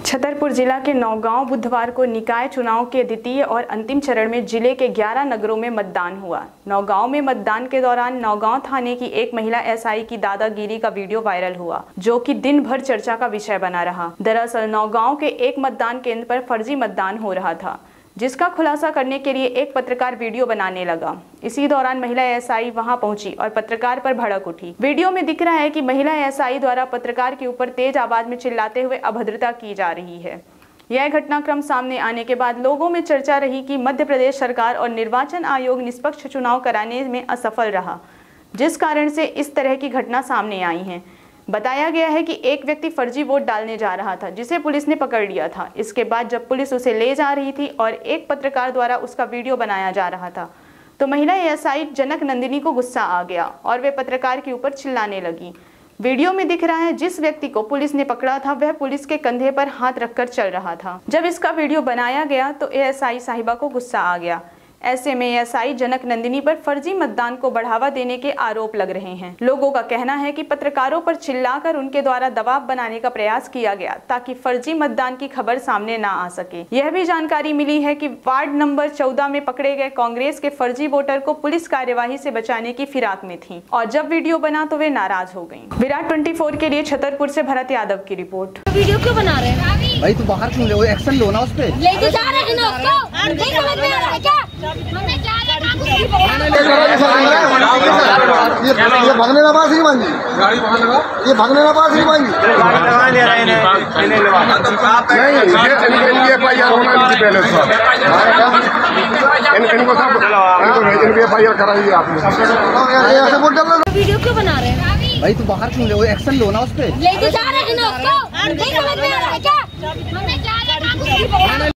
छतरपुर जिला के नौगांव बुधवार को निकाय चुनाव के द्वितीय और अंतिम चरण में जिले के 11 नगरों में मतदान हुआ। नौगांव में मतदान के दौरान नौगांव थाने की एक महिला एसआई की दादागिरी का वीडियो वायरल हुआ, जो कि दिन भर चर्चा का विषय बना रहा। दरअसल नौगांव के एक मतदान केंद्र पर फर्जी मतदान हो रहा था, जिसका खुलासा करने के लिए एक पत्रकार वीडियो बनाने लगा। इसी दौरान महिला एसआई वहां पहुंची और पत्रकार पर भड़क उठी। वीडियो में दिख रहा है कि महिला एसआई द्वारा पत्रकार के ऊपर तेज आवाज में चिल्लाते हुए अभद्रता की जा रही है। यह घटनाक्रम सामने आने के बाद लोगों में चर्चा रही कि मध्य प्रदेश सरकार और निर्वाचन आयोग निष्पक्ष चुनाव कराने में असफल रहा, जिस कारण से इस तरह की घटना सामने आई है। बताया गया है कि एक व्यक्ति फर्जी वोट डालने जा रहा था, जिसे पुलिस ने पकड़ लिया था। इसके बाद जब पुलिस उसे ले जा रही थी और एक पत्रकार द्वारा उसका वीडियो बनाया जा रहा था, तो महिला एसआई जनक नंदिनी को गुस्सा आ गया और वे पत्रकार के ऊपर चिल्लाने लगी। वीडियो में दिख रहा है जिस व्यक्ति को पुलिस ने पकड़ा था वह पुलिस के कंधे पर हाथ रखकर चल रहा था। जब इसका वीडियो बनाया गया तो एएसआई साहिबा को गुस्सा आ गया। ऐसे में एएसआई जनक नंदिनी पर फर्जी मतदान को बढ़ावा देने के आरोप लग रहे हैं। लोगों का कहना है कि पत्रकारों पर चिल्लाकर उनके द्वारा दबाव बनाने का प्रयास किया गया ताकि फर्जी मतदान की खबर सामने ना आ सके। यह भी जानकारी मिली है कि वार्ड नंबर 14 में पकड़े गए कांग्रेस के फर्जी वोटर को पुलिस कार्यवाही से बचाने की फिराक में थी और जब वीडियो बना तो वे नाराज हो गयी। विराट 24 के लिए छतरपुर से भरत यादव की रिपोर्ट। वीडियो क्यों बना रहे हैं भाई? तू बाहर क्यों ले? एक्शन लो ना उस पे। लेके जा रहे हैं ना उसको। नहीं समझ में आ रहा है क्या? ये भागने ना पास नहीं मांगी, ये भागने ना पास नहीं मांगी। इनको FIR कराइए आपने। वीडियो क्यों बना रहे हैं भाई? तू बाहर क्यों ले? एक्शन लो ना उस पे। लेके जा रहे हैं ना उसको। नहीं समझ में आ रहा है क्या?